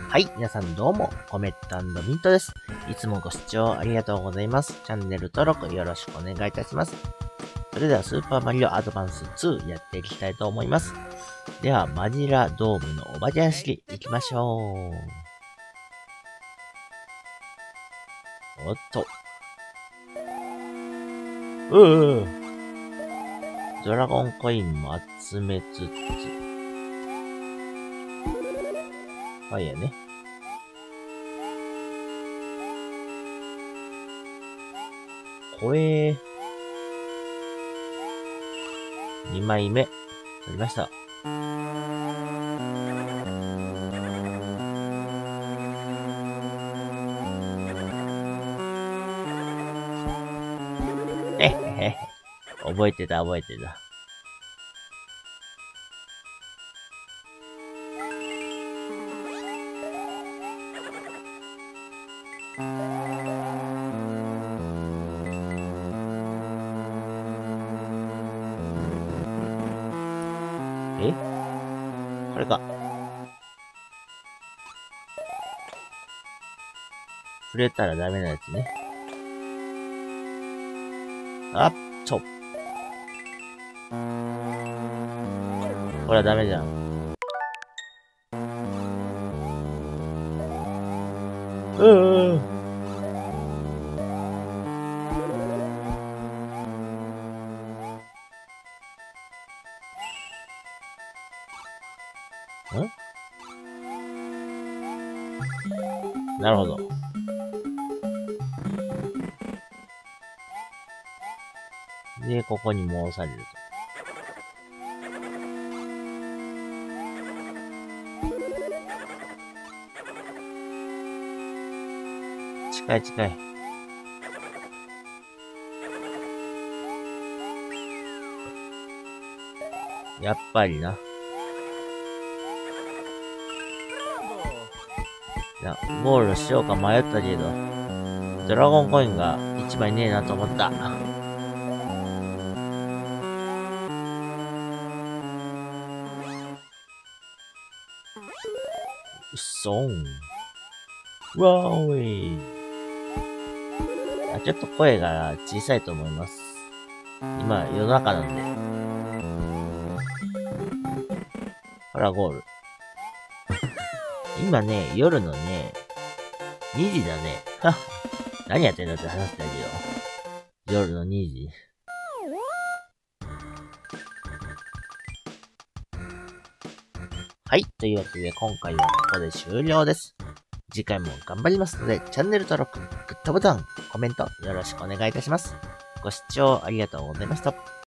はい、皆さんどうも、コメットミントです。いつもご視聴ありがとうございます。チャンネル登録よろしくお願いいたします。それではスーパーマリオアドバンス2やっていきたいと思います。では、マジラドームのお化け屋敷行きましょう。おっと。ドラゴンコインも集めつつ。はいやね。2枚目、取りました。覚えてた。これか。触れたらダメなやつね。あっと。これはダメじゃん。なるほど。で、ここに戻されると。近い。やっぱりな。ゴールしようか迷ったけど、ドラゴンコインが1枚ねえなと思った。うっそーん。わーい。ちょっと声が小さいと思います。今、夜中なんで。ほら、ゴール。今ね、夜のね、2時だね。何やってんだって話だけど。夜の2時。はい。というわけで、今回はここで終了です。次回も頑張りますので、チャンネル登録、グッドボタン、コメントよろしくお願いいたします。ご視聴ありがとうございました。